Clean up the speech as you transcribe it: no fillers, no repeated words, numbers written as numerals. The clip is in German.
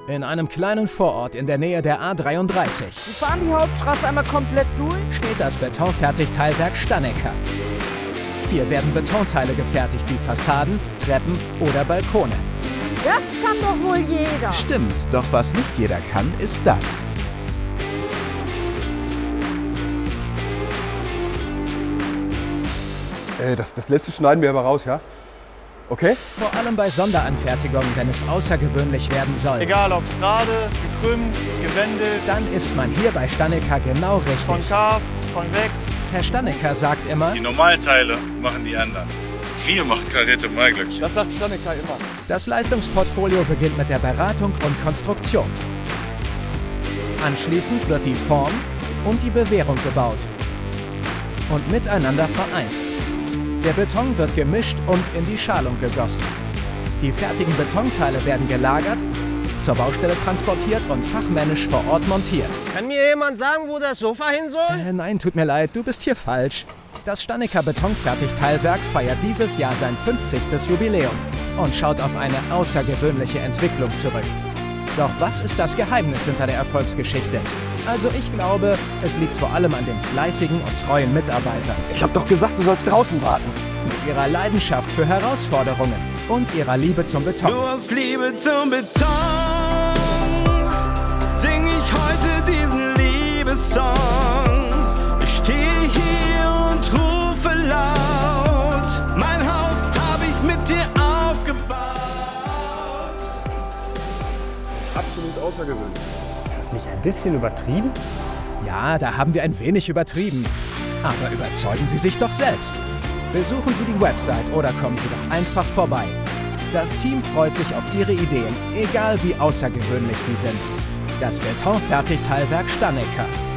In einem kleinen Vorort in der Nähe der A33 Sie fahren die Hauptstraße einmal komplett durch? steht das Betonfertigteilwerk Stannecker. Hier werden Betonteile gefertigt wie Fassaden, Treppen oder Balkone. Das kann doch wohl jeder. Stimmt, doch was nicht jeder kann, ist das. Das letzte schneiden wir aber raus, ja? Okay? Vor allem bei Sonderanfertigungen, wenn es außergewöhnlich werden soll. Egal ob gerade, gekrümmt, gewendelt, Dann ist man hier bei Stannecker genau richtig. konkav, konvex. Herr Stannecker sagt immer, Die normalen Teile machen die anderen. Wir machen karierte Maiglöckchen. Das sagt Stannecker immer. das Leistungsportfolio beginnt mit der Beratung und Konstruktion. Anschließend wird die Form und die Bewehrung gebaut und miteinander vereint. Der Beton wird gemischt und in die Schalung gegossen. Die fertigen Betonteile werden gelagert, zur Baustelle transportiert und fachmännisch vor Ort montiert. Kann mir jemand sagen, wo das Sofa hin soll? Nein, tut mir leid, du bist hier falsch. Das Stannecker Betonfertigteilwerk feiert dieses Jahr sein 50. Jubiläum und schaut auf eine außergewöhnliche Entwicklung zurück. Doch was ist das Geheimnis hinter der Erfolgsgeschichte? Also ich glaube, es liegt vor allem an den fleißigen und treuen Mitarbeitern. Ich hab doch gesagt, du sollst draußen warten. Mit ihrer Leidenschaft für Herausforderungen und ihrer Liebe zum Beton. Nur aus Liebe zum Beton sing ich heute diesen Liebessong. Ich stehe hier und rufe laut, mein Haus habe ich mit dir aufgebaut. Absolut außergewöhnlich. Ist das nicht ein bisschen übertrieben? Ja, da haben wir ein wenig übertrieben. Aber überzeugen Sie sich doch selbst. Besuchen Sie die Website oder kommen Sie doch einfach vorbei. Das Team freut sich auf Ihre Ideen, egal wie außergewöhnlich sie sind. Das Betonfertigteilwerk Stannecker.